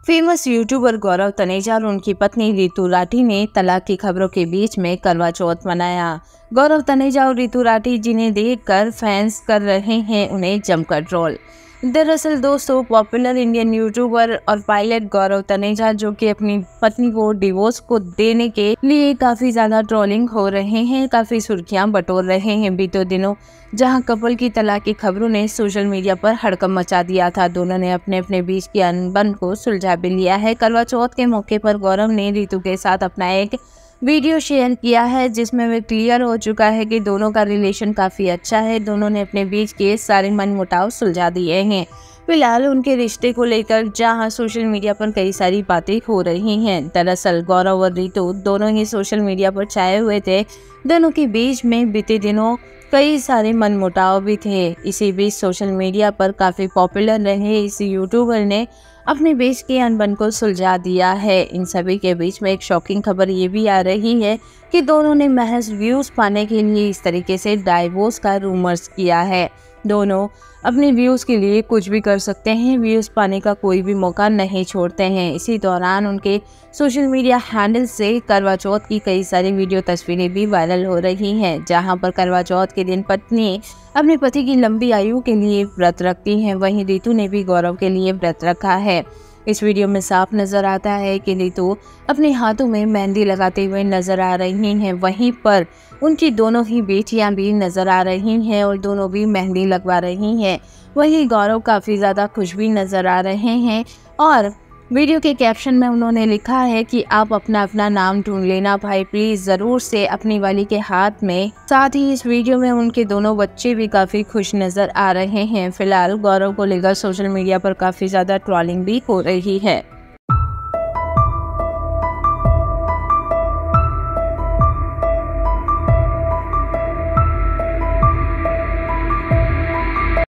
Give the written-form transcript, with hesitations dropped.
Famous YouTuber गौरव तनेजा और उनकी पत्नी रितु राठी ने तलाक की खबरों के बीच में करवा चौथ मनाया। गौरव तनेजा और रितु राठी जिन्हें देखकर फैंस कर रहे हैं उन्हें जमकर ट्रोल। दरअसल दोस्तों, पॉपुलर इंडियन यूट्यूबर और पायलट गौरव तनेजा जो कि अपनी पत्नी को डिवोर्स को देने के लिए काफी ज्यादा ट्रोलिंग हो रहे हैं, काफी सुर्खियां बटोर रहे हैं बीते दिनों, जहां कपल की तलाक की खबरों ने सोशल मीडिया पर हड़कंप मचा दिया था। दोनों ने अपने अपने बीच की अनबन को सुलझा भी लिया है। करवा चौथ के मौके पर गौरव ने रितु के साथ अपना एक वीडियो शेयर किया है जिसमें वे क्लियर हो चुका है कि दोनों का रिलेशन काफी अच्छा है। दोनों ने अपने बीच के सारे मनमुटाव सुलझा दिए हैं। फिलहाल उनके रिश्ते को लेकर जहां सोशल मीडिया पर कई सारी बातें हो रही हैं। दरअसल गौरव और रितु दोनों ही सोशल मीडिया पर छाए हुए थे। दोनों के बीच में बीते दिनों कई सारे मनमुटाव भी थे। इसी बीच सोशल मीडिया पर काफी पॉपुलर रहे इस यूट्यूबर ने अपने बीच के अनबन को सुलझा दिया है। इन सभी के बीच में एक शॉकिंग खबर ये भी आ रही है कि दोनों ने महज व्यूज पाने के लिए इस तरीके से डाइवोर्स का रूमर्स किया है। दोनों अपने व्यूज के लिए कुछ भी कर सकते हैं, व्यूज पाने का कोई भी मौका नहीं छोड़ते हैं। इसी दौरान उनके सोशल मीडिया हैंडल से करवा चौथ की कई सारी वीडियो तस्वीरें भी वायरल हो रही हैं, जहां पर करवा चौथ के दिन पत्नी अपने पति की लंबी आयु के लिए व्रत रखती हैं। वहीं रितु ने भी गौरव के लिए व्रत रखा है। इस वीडियो में साफ नजर आता है कि रितु अपने हाथों में मेहंदी लगाते हुए नजर आ रही हैं। वहीं पर उनकी दोनों ही बेटियां भी नजर आ रही हैं और दोनों भी मेहंदी लगवा रही हैं। वहीं गौरव काफी ज्यादा खुश भी नजर आ रहे हैं और वीडियो के कैप्शन में उन्होंने लिखा है कि आप अपना अपना नाम ढूंढ लेना भाई, प्लीज जरूर से अपनी वाली के हाथ में। साथ ही इस वीडियो में उनके दोनों बच्चे भी काफी खुश नजर आ रहे हैं। फिलहाल गौरव को लेकर सोशल मीडिया पर काफी ज्यादा ट्रोलिंग भी हो रही है।